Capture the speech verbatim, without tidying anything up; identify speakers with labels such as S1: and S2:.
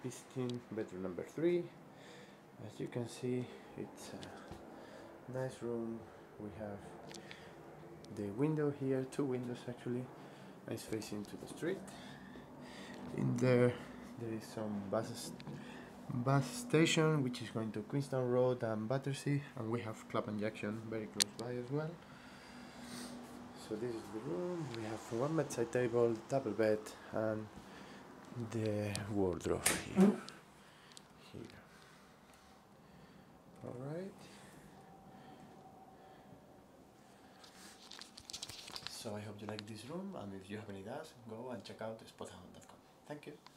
S1: visiting bedroom number three. As you can see, it's a nice room. We have the window here, two windows actually, nice facing to the street. In there, there is some buses, bus station which is going to Queenstown Road and Battersea, and we have Clapham Junction very close by as well. So this is the room. We have one bedside table, double bed, and the wardrobe here. here. All right. So I hope you like this room, and if you have any doubts, go and check out spotahome dot com. Thank you.